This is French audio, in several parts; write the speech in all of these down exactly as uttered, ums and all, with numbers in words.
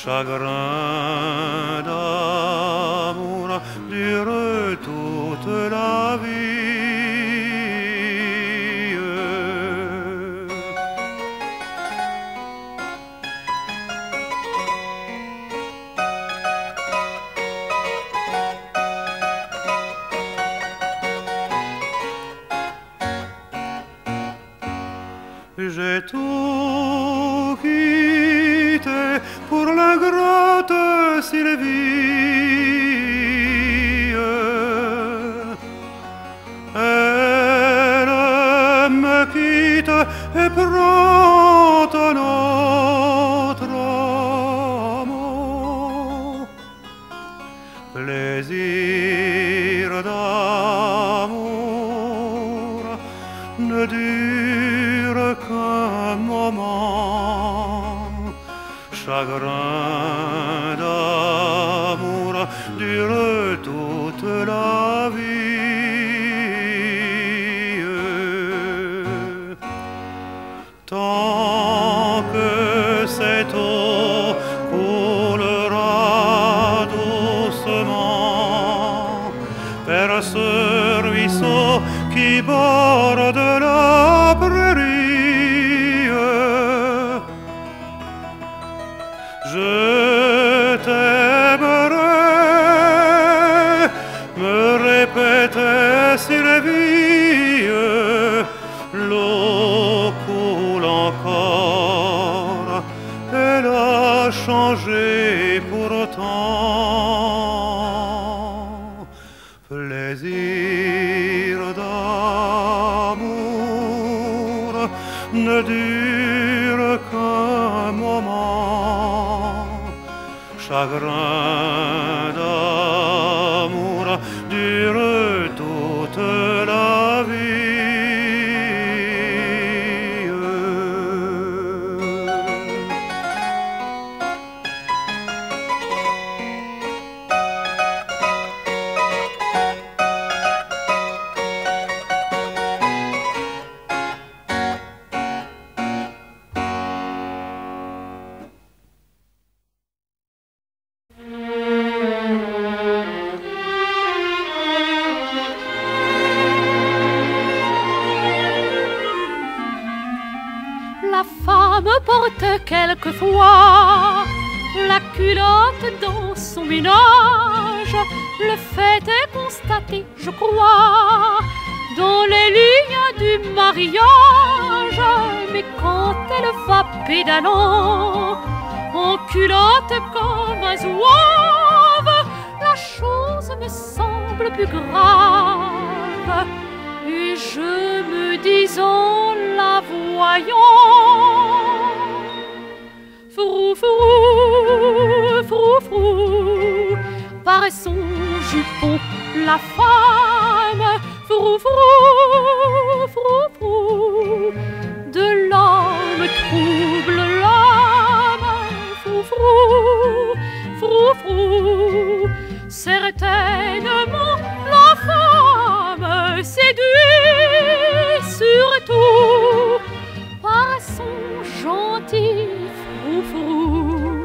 chagrin d'amour dure toute la vie. J'ai tout quitté pour l'ingrate Sylvie. Elle me quitte et prend un autre amour. Plaisir d'amour ne dure qu'un moment, chagrin d'amour dure toute la vie. Tant que cette eau coulera doucement vers ce ruisseau qui borde la prairie, je t'aimerai, me répétait Sylvie. L'eau coule encore, elle a changé pourtant. Plaisir d'amour ne dure qu'un moment, chagrin d'amour dure toute la vie. Porte quelquefois la culotte dans son ménage. Le fait est constaté, je crois, dans les lignes du mariage. Mais quand elle va pédalant en culotte comme un zouave, la chose me semble plus grave. Et je me dis en la voyant, frou frou, frou frou, par son jupon la femme, frou frou, frou frou, de l'homme trouble l'âme, frou frou, frou frou, certainement la femme séduit surtout par son gentil frou-frou.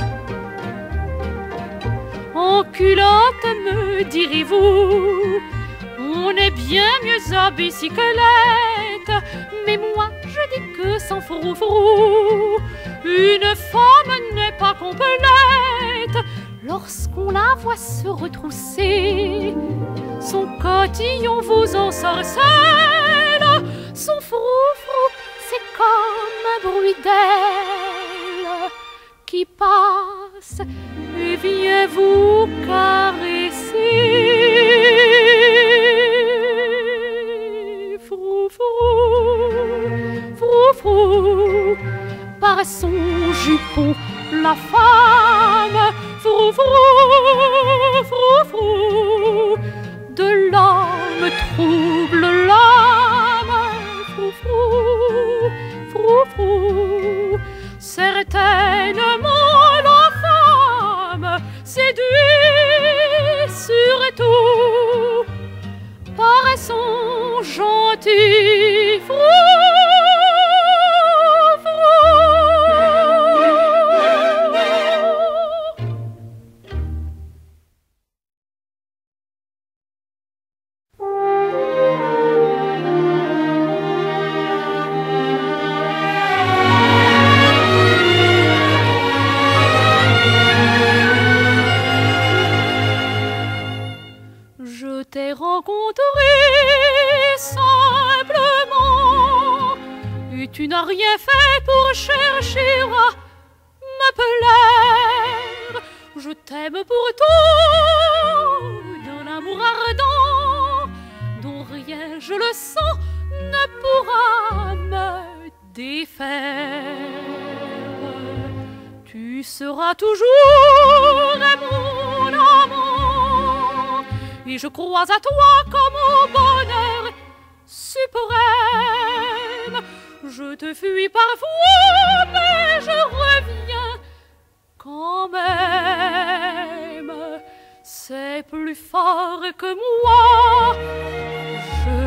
En culotte, me direz-vous, on est bien mieux à bicyclette, mais moi je dis que sans frou-frou, une femme n'est pas complète lorsqu'on la voit se retrousser. Son cotillon vous ensorcelle, son frou-frou, c'est comme un bruit d'aile qui passe et vient vous caresser. Frou-frou, frou-frou, par son jupon la femme, frou-frou, frou-frou, de l'homme trouble l'âme, frou-frou, frou-frou, certainement la femme séduit surtout par son gentil frou-frou. rien fait pour chercher à me plaire. Je t'aime pourtant d'un amour ardent, dont rien, je le sens, ne pourra me défaire. Tu seras toujours mon amant, et je crois à toi comme au bonheur suprême. Je te fuis parfois, mais je reviens quand même. C'est plus fort que moi, je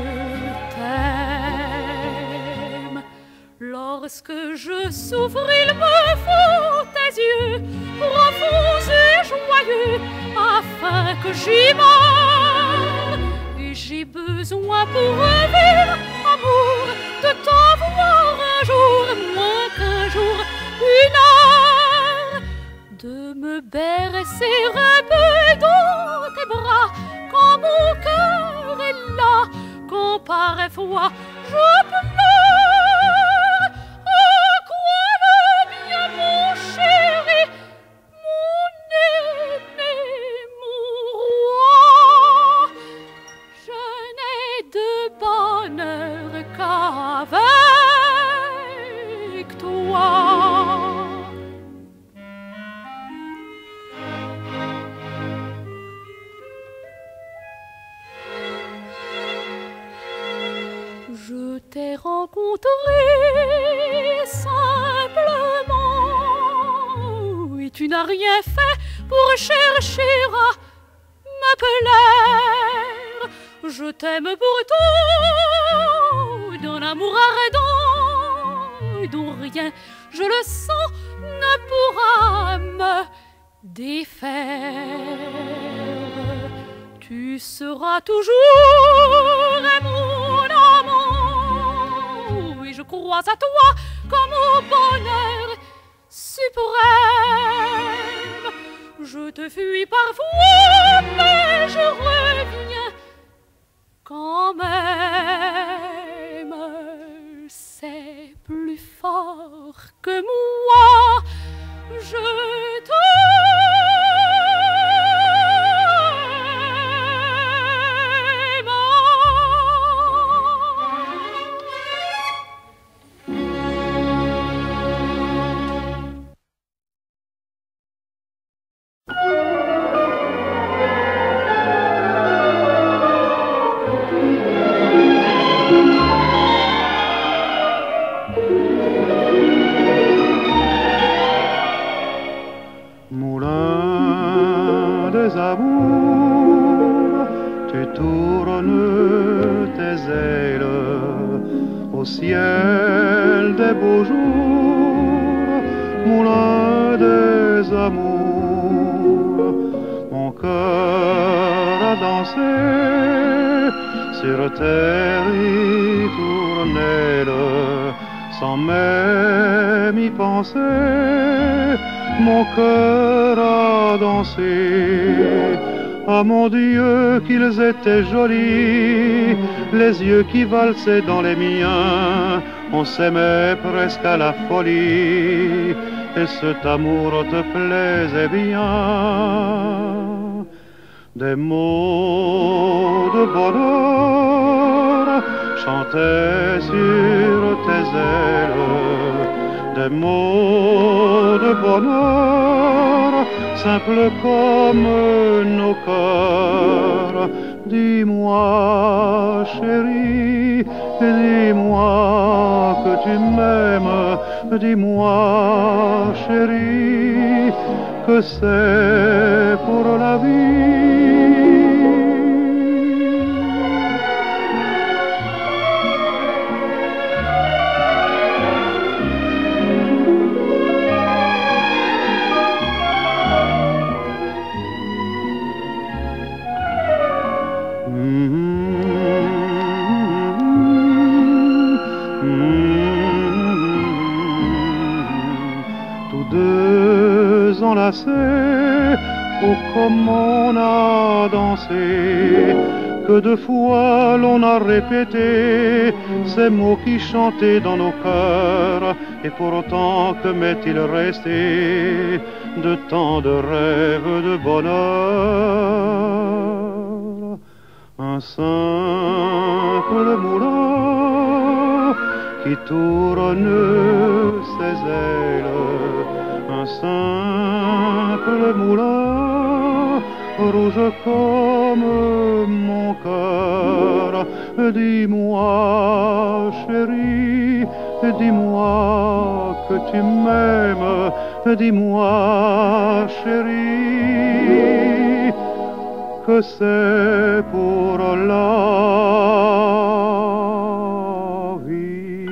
t'aime. Lorsque je souffre, il me faut tes yeux profonds et joyeux, afin que j'y meure. Et j'ai besoin pour vivre, amour, de t'en voir un jour, moins qu'un jour, une heure, de me bercer un peu dans tes bras, quand mon cœur est là, quand parfois je pleure. Oh, quoi de bien, mon chéri, mon aimé, mon roi, je n'ai de bonheur qu'avec toi. Je t'ai rencontré simplement, et tu n'as rien fait pour chercher à me plaire. Je t'aime pourtant d'un amour ardent, dont rien, je le sens, ne pourra me défaire. Tu seras toujours mon amant, et je crois à toi comme au bonheur suprême. Je te fuis parfois, mais je reviens quand même. C'est plus fort que moi, je t'aime. Moulin des amours, tu tournes tes ailes au ciel des beaux jours. Moulin des amours, mon cœur a dansé sur tes ritournelles sans même y penser. Mon cœur a dansé. Ah mon Dieu, qu'ils étaient jolis, les yeux qui valsaient dans les miens. On s'aimait presque à la folie, et cet amour te plaisait bien. Des mots de bonheur chantaient sur tes ailes, des mots de bonheur, simples comme nos cœurs. Dis-moi, chérie, dis-moi que tu m'aimes. Dis-moi, chérie, que c'est pour la vie. Enlacés, oh comme on a dansé, que deux fois l'on a répété ces mots qui chantaient dans nos cœurs. Et pourtant que m'est-il resté de tant de rêves de bonheur? Un simple moulin qui tourne ses ailes, un simple moulin rouge comme mon cœur. Dis-moi, chérie, dis-moi que tu m'aimes, dis-moi, chérie, que c'est pour la vie.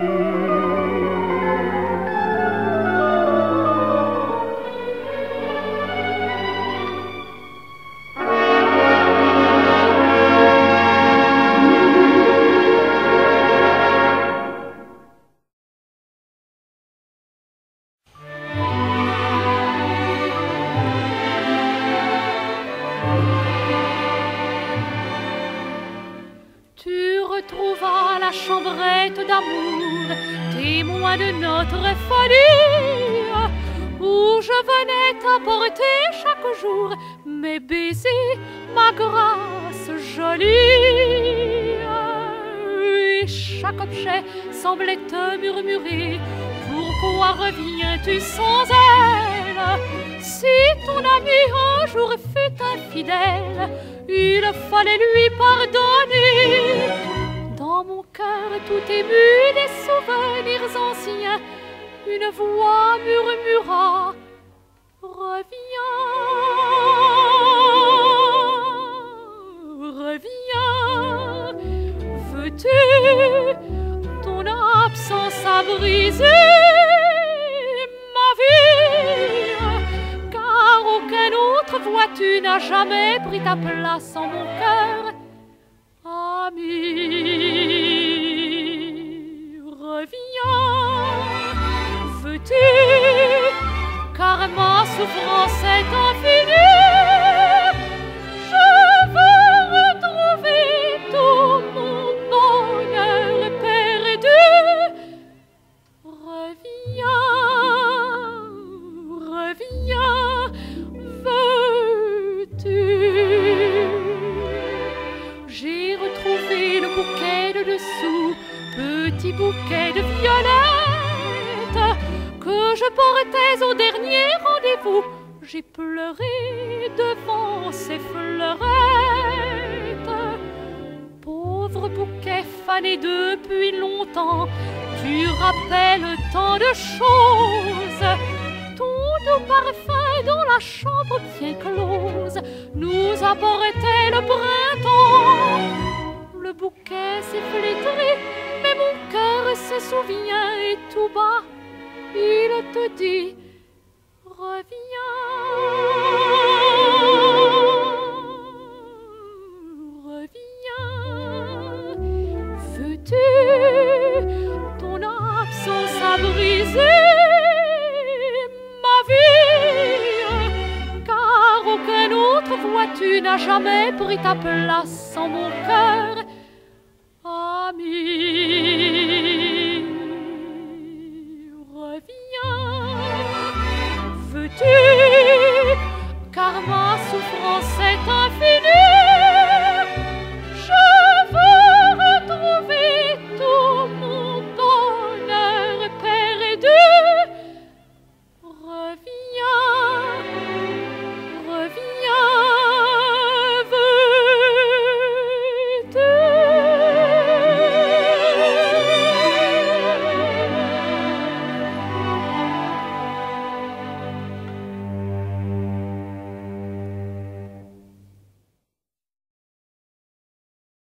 Trouva la chambrette d'amour, témoin de notre folie, où je venais t'apporter chaque jour mes baisers, ma grâce jolie. Et chaque objet semblait te murmurer: pourquoi reviens-tu sans elle? Si ton ami un jour fut infidèle, il fallait lui pardonner. Dans mon cœur tout ému des souvenirs anciens, une voix murmura: reviens, reviens. Veux-tu? Ton absence a brisé ma vie, car aucune autre voix-tu n'a jamais pris ta place en mon cœur. Ami, reviens, veux-tu? Car ma souffrance est infinie. Je veux retrouver tout mon bonheur perdu. Reviens, reviens, veux-tu? J'ai retrouvé le bouquet de dessous, petit bouquet de violettes que je portais au dernier rendez-vous. J'ai pleuré devant ces fleurettes. Pauvre bouquet fané depuis longtemps, tu rappelles tant de choses. Ton doux parfum dans la chambre bien close nous apportait le printemps. Le bouquet s'est flétri, mais mon cœur se souvient et tout bas, il te dit: reviens, reviens. Veux-tu? Ton absence a brisé ma vie, car aucune autre voix-tu n'a jamais pris ta place en mon cœur.